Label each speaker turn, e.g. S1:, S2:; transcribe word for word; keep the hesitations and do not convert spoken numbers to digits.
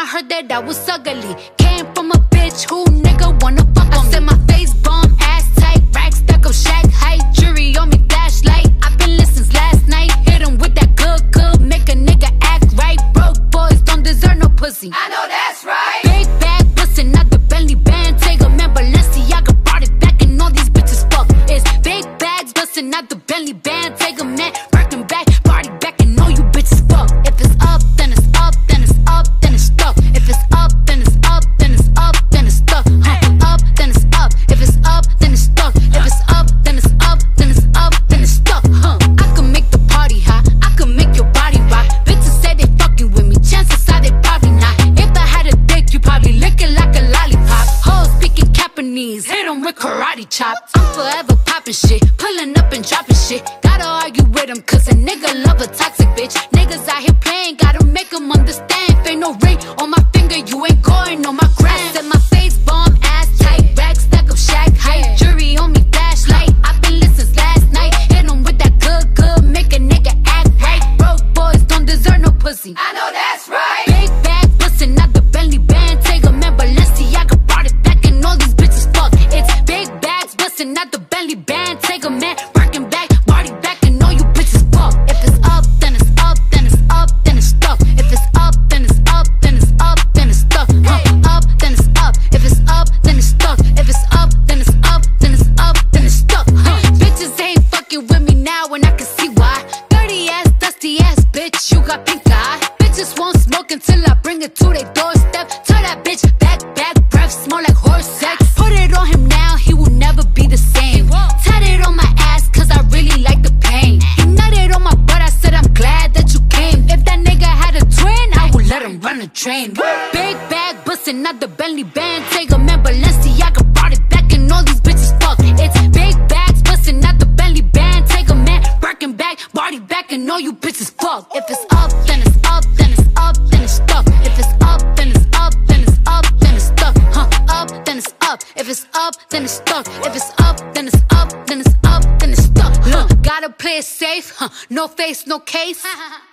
S1: heard that I was ugly. Came from a bitch who nigga wanna fuck on me. I said my face bomb, ass tight, rack stack up shack height, jury on me, flashlight. I've been listening since last night. Hit him with that good, good, make a nigga act right. Broke boys don't deserve no pussy.
S2: I know that's right.
S1: Big bag bustin' out the Bentley band. Take a man, Balenciaga brought it back, and all these bitches fuck. It's big bags bustin' out the Bentley band. Take a man, working back, party back, and all you bitches fuck. If it's up, then it's up, then it's up, then it's stuck. If it's up, then it's up, then it's up, then it's stuck. Huh. Up, then it's up. If it's up, then it's stuck. If it's up, then it's up, then it's up, then it's stuck. Huh. I can make the party hot. I can make your body rock. Bitches say they fucking with me. Chances are they probably not. If I had a dick, you probably lick it like a lollipop. Hoes speaking Japanese, hit 'em with karate chops. I'm forever popping shit, pulling up and dropping shit. Gotta argue with 'em, cause a nigga love a toxic bitch. Niggas out here playing, gotta make 'em understand. If ain't no ring on my finger, you ain't going on my gram. I said my face bomb, ass tight, rack stack up shack height, jury on me, flashlight. I've been listening since last night. Hit 'em with that good, good, make a nigga act right. Broke boys don't deserve no pussy.
S2: I know that's right.
S1: Big bag bustin' out the Bentley band. Take a man, Balenciaga brought it back, and all these bitches fuck. It's big bags bustin' out the Bentley band. Take a man, working back, party back, and all you bitches fuck. If it's up, then it's up, then it's up, then it's stuck. If it's up, then it's up, then it's up, then it's stuck. Huh. Up, then it's up. If it's up, then it's stuck. If it's up, then it's up, then it's up, then it's stuck. Huh. Bitches ain't fucking with me now, and I can see why. Dirty ass, dusty ass bitch, you got pink eye. Bitches won't smoke until I bring it to their doorstep. Tell that bitch back, back, breath smell like horse sex. Put it on him now, he will never be the same. Tatted on my ass, cause I really like the pain. He nutted on my butt, I said I'm glad that you came. If that nigga had a twin, I would let him run a train. Big bag bustin' out the Bentley band. Take a man, Balenciaga brought it back, and all these bitches fuck. It's big bags bustin' out the Bentley band. Take a man, working back, body back, and all you bitches fuck. If it's up, then it's up, then it's up, then it's stuck. If it's up, then it's up, then it's up, then it's stuck. Huh. Up, then it's up. If it's up, then it's stuck. If it's up, then it's up, then it's up, then it's stuck. Huh. Gotta play it safe, huh. No face, no case.